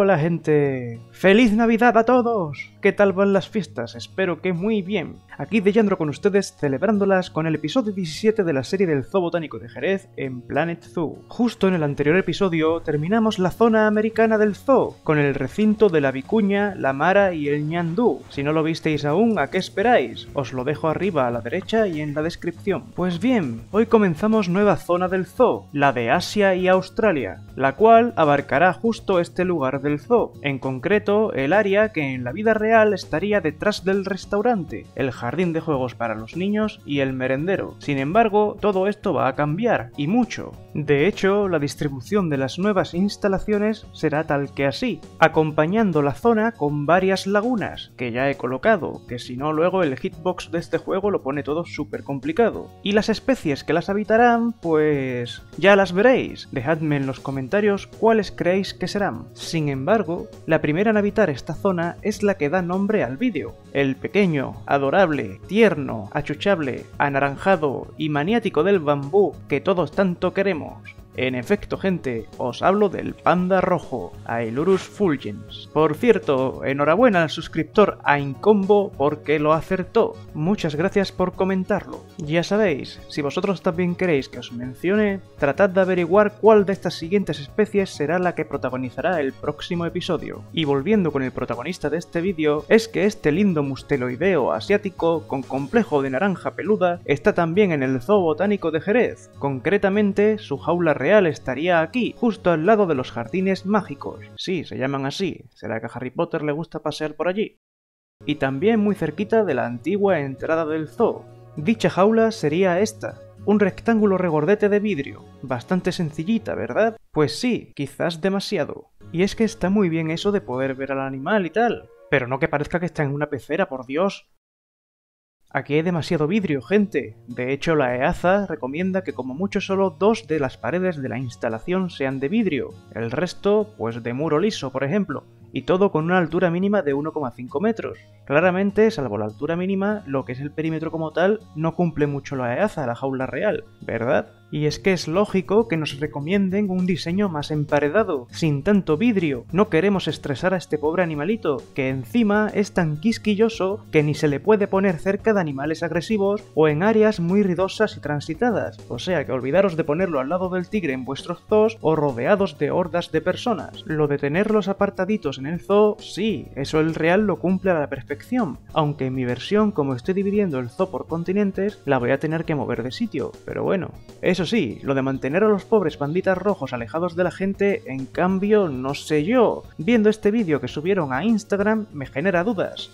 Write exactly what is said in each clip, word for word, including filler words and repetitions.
Hola gente, ¡feliz Navidad a todos! ¿Qué tal van las fiestas? Espero que muy bien. Aquí Deyandro con ustedes celebrándolas con el episodio diecisiete de la serie del Zoo Botánico de Jerez en Planet Zoo. Justo en el anterior episodio terminamos la zona americana del zoo, con el recinto de la vicuña, la mara y el ñandú. Si no lo visteis aún, ¿a qué esperáis? Os lo dejo arriba a la derecha y en la descripción. Pues bien, hoy comenzamos nueva zona del zoo, la de Asia y Australia, la cual abarcará justo este lugar del zoo, en concreto el área que en la vida real estaría detrás del restaurante, el jardín de juegos para los niños y el merendero. Sin embargo, todo esto va a cambiar, y mucho. De hecho, la distribución de las nuevas instalaciones será tal que así, acompañando la zona con varias lagunas, que ya he colocado, que si no luego el hitbox de este juego lo pone todo súper complicado. Y las especies que las habitarán, pues ya las veréis. Dejadme en los comentarios cuáles creéis que serán. Sin embargo, la primera en habitar esta zona es la que da nombre al vídeo. El pequeño, adorable, tierno, achuchable, anaranjado y maniático del bambú que todos tanto queremos. En efecto, gente, os hablo del panda rojo, Ailurus fulgens. Por cierto, enhorabuena al suscriptor Aincombo porque lo acertó. Muchas gracias por comentarlo. Ya sabéis, si vosotros también queréis que os mencione, tratad de averiguar cuál de estas siguientes especies será la que protagonizará el próximo episodio. Y volviendo con el protagonista de este vídeo, es que este lindo musteloideo asiático con complejo de naranja peluda está también en el Zoo Botánico de Jerez. Concretamente, su jaula real estaría aquí, justo al lado de los jardines mágicos. Sí, se llaman así. ¿Será que a Harry Potter le gusta pasear por allí? Y también muy cerquita de la antigua entrada del zoo. Dicha jaula sería esta, un rectángulo regordete de vidrio. Bastante sencillita, ¿verdad? Pues sí, quizás demasiado. Y es que está muy bien eso de poder ver al animal y tal, pero no que parezca que está en una pecera, por Dios. Aquí hay demasiado vidrio, gente. De hecho, la E A Z A recomienda que como mucho solo dos de las paredes de la instalación sean de vidrio, el resto, pues de muro liso, por ejemplo, y todo con una altura mínima de uno coma cinco metros. Claramente, salvo la altura mínima, lo que es el perímetro como tal no cumple mucho la E A Z A, la jaula real, ¿verdad? Y es que es lógico que nos recomienden un diseño más emparedado, sin tanto vidrio. No queremos estresar a este pobre animalito, que encima es tan quisquilloso que ni se le puede poner cerca de animales agresivos o en áreas muy ruidosas y transitadas. O sea que olvidaros de ponerlo al lado del tigre en vuestros zoos o rodeados de hordas de personas. Lo de tenerlos apartaditos en el zoo, sí, eso el real lo cumple a la perfección, aunque en mi versión, como estoy dividiendo el zoo por continentes, la voy a tener que mover de sitio, pero bueno. Eso sí, lo de mantener a los pobres panditas rojos alejados de la gente, en cambio, no sé yo. Viendo este vídeo que subieron a Instagram, me genera dudas.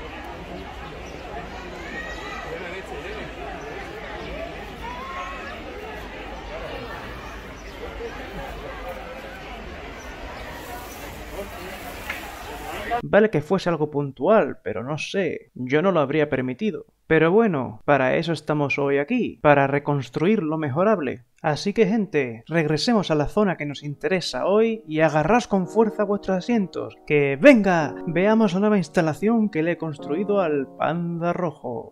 Vale que fuese algo puntual, pero no sé, yo no lo habría permitido. Pero bueno, para eso estamos hoy aquí, para reconstruir lo mejorable. Así que gente, regresemos a la zona que nos interesa hoy y agarraos con fuerza vuestros asientos. ¡Que venga! Veamos la nueva instalación que le he construido al panda rojo.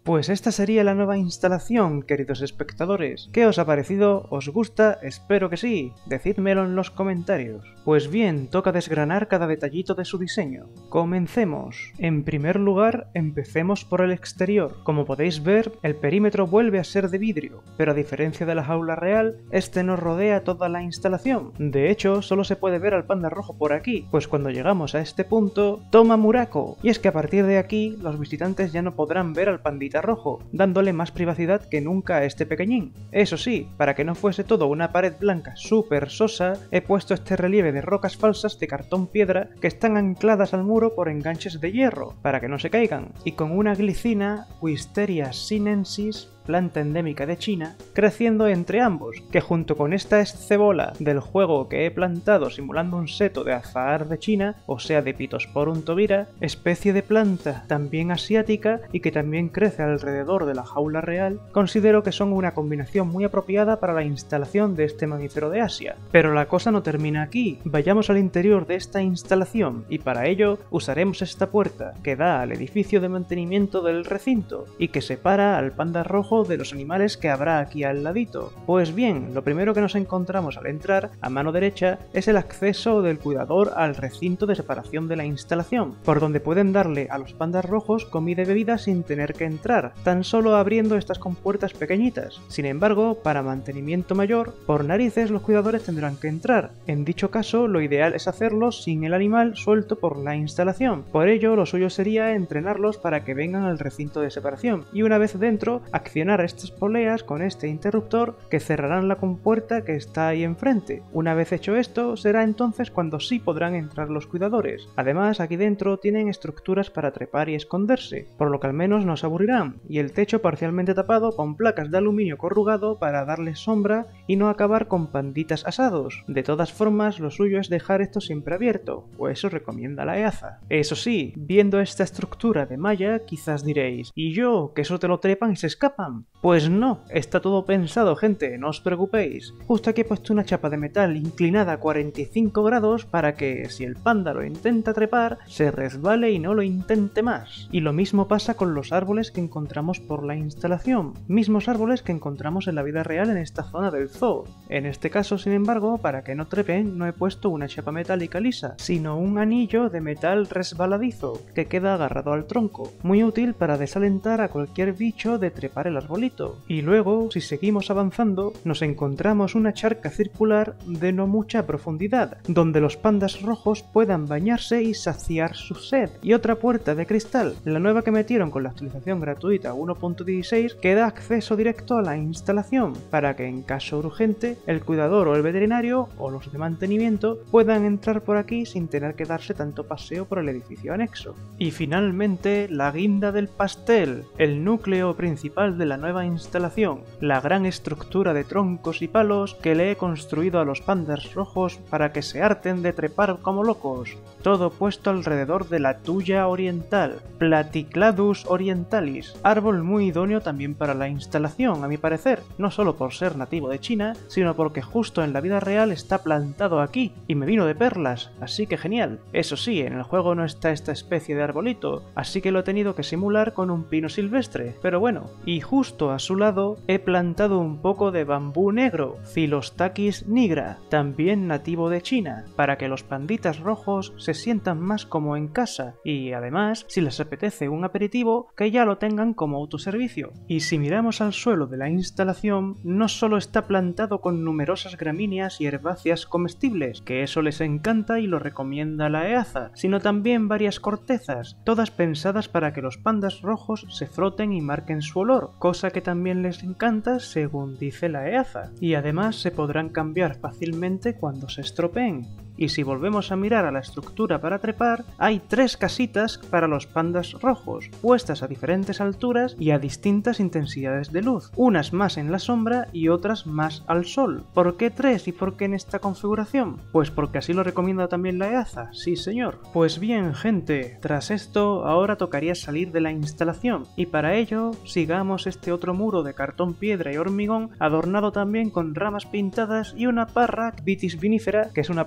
Pues esta sería la nueva instalación, queridos espectadores. ¿Qué os ha parecido? ¿Os gusta? Espero que sí. Decídmelo en los comentarios. Pues bien, toca desgranar cada detallito de su diseño. Comencemos. En primer lugar, empecemos por el exterior. Como podéis ver, el perímetro vuelve a ser de vidrio, pero a diferencia de la jaula real, este no rodea toda la instalación. De hecho, solo se puede ver al panda rojo por aquí, pues cuando llegamos a este punto, toma Muraco. Y es que a partir de aquí, los visitantes ya no podrán ver al pandita rojo, dándole más privacidad que nunca a este pequeñín. Eso sí, para que no fuese todo una pared blanca súper sosa, he puesto este relieve de rocas falsas de cartón piedra que están ancladas al muro por enganches de hierro, para que no se caigan, y con una glicina Wisteria sinensis, planta endémica de China, creciendo entre ambos, que junto con esta escebola del juego que he plantado simulando un seto de azahar de China, o sea de Pittosporum tobira, especie de planta también asiática y que también crece alrededor de la jaula real, considero que son una combinación muy apropiada para la instalación de este mamífero de Asia. Pero la cosa no termina aquí, vayamos al interior de esta instalación y para ello usaremos esta puerta que da al edificio de mantenimiento del recinto y que separa al panda rojo de los animales que habrá aquí al ladito. Pues bien, lo primero que nos encontramos al entrar, a mano derecha, es el acceso del cuidador al recinto de separación de la instalación, por donde pueden darle a los pandas rojos comida y bebida sin tener que entrar, tan solo abriendo estas compuertas pequeñitas. Sin embargo, para mantenimiento mayor, por narices los cuidadores tendrán que entrar. En dicho caso, lo ideal es hacerlo sin el animal suelto por la instalación. Por ello, lo suyo sería entrenarlos para que vengan al recinto de separación, y una vez dentro, accionar estas poleas con este interruptor que cerrarán la compuerta que está ahí enfrente. Una vez hecho esto, será entonces cuando sí podrán entrar los cuidadores. Además, aquí dentro tienen estructuras para trepar y esconderse, por lo que al menos no se aburrirán, y el techo parcialmente tapado con placas de aluminio corrugado para darles sombra y no acabar con panditas asados. De todas formas, lo suyo es dejar esto siempre abierto, o eso recomienda la EAZA. Eso sí, viendo esta estructura de malla, quizás diréis, ¿y yo? ¿Que eso te lo trepan y se escapan? Pues no, está todo pensado, gente, no os preocupéis. Justo aquí he puesto una chapa de metal inclinada a cuarenta y cinco grados para que, si el panda lo intenta trepar, se resbale y no lo intente más. Y lo mismo pasa con los árboles que encontramos por la instalación, mismos árboles que encontramos en la vida real en esta zona del zoo. En este caso, sin embargo, para que no trepen, no he puesto una chapa metálica lisa, sino un anillo de metal resbaladizo, que queda agarrado al tronco, muy útil para desalentar a cualquier bicho de trepar el arbolito. Y luego, si seguimos avanzando, nos encontramos una charca circular de no mucha profundidad, donde los pandas rojos puedan bañarse y saciar su sed. Y otra puerta de cristal, la nueva que metieron con la actualización gratuita uno punto dieciséis, que da acceso directo a la instalación, para que en caso urgente, el cuidador o el veterinario, o los de mantenimiento, puedan entrar por aquí sin tener que darse tanto paseo por el edificio anexo. Y finalmente, la guinda del pastel, el núcleo principal de la nueva instalación, la gran estructura de troncos y palos que le he construido a los pandas rojos para que se harten de trepar como locos, todo puesto alrededor de la tuya oriental, Platycladus orientalis, árbol muy idóneo también para la instalación a mi parecer, no solo por ser nativo de China, sino porque justo en la vida real está plantado aquí y me vino de perlas, así que genial. Eso sí, en el juego no está esta especie de arbolito, así que lo he tenido que simular con un pino silvestre, pero bueno, y justo a su lado he plantado un poco de bambú negro, Philostachys nigra, también nativo de China, para que los panditas rojos se sientan más como en casa y además, si les apetece un aperitivo, que ya lo tengan como autoservicio. Y si miramos al suelo de la instalación, no solo está plantado con numerosas gramíneas y herbáceas comestibles, que eso les encanta y lo recomienda la EAZA, sino también varias cortezas, todas pensadas para que los pandas rojos se froten y marquen su olor, cosa que también les encanta según dice la EAZA, y además se podrán cambiar fácilmente cuando se estropeen. Y si volvemos a mirar a la estructura para trepar, hay tres casitas para los pandas rojos, puestas a diferentes alturas y a distintas intensidades de luz, unas más en la sombra y otras más al sol. ¿Por qué tres y por qué en esta configuración? Pues porque así lo recomienda también la EAZA, sí señor. Pues bien gente, tras esto ahora tocaría salir de la instalación, y para ello sigamos este otro muro de cartón, piedra y hormigón, adornado también con ramas pintadas y una parra Vitis vinifera, que es una planta trepadora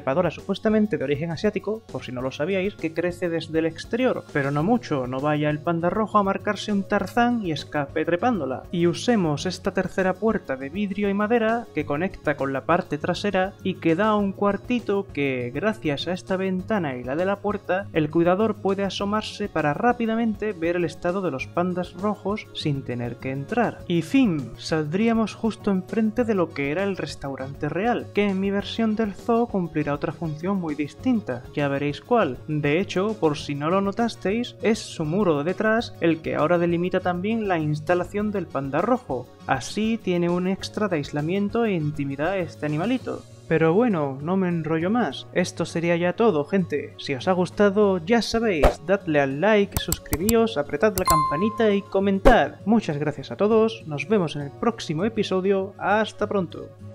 trepadora supuestamente de origen asiático, por si no lo sabíais, que crece desde el exterior, pero no mucho, no vaya el panda rojo a marcarse un Tarzán y escape trepándola. Y usemos esta tercera puerta de vidrio y madera que conecta con la parte trasera y que da un cuartito que, gracias a esta ventana y la de la puerta, el cuidador puede asomarse para rápidamente ver el estado de los pandas rojos sin tener que entrar. Y fin, saldríamos justo enfrente de lo que era el restaurante real, que en mi versión del zoo cumplirá otra función muy distinta, ya veréis cuál. De hecho, por si no lo notasteis, es su muro de detrás el que ahora delimita también la instalación del panda rojo. Así tiene un extra de aislamiento e intimidad este animalito. Pero bueno, no me enrollo más. Esto sería ya todo, gente. Si os ha gustado, ya sabéis, dadle al like, suscribíos, apretad la campanita y comentad. Muchas gracias a todos, nos vemos en el próximo episodio. Hasta pronto.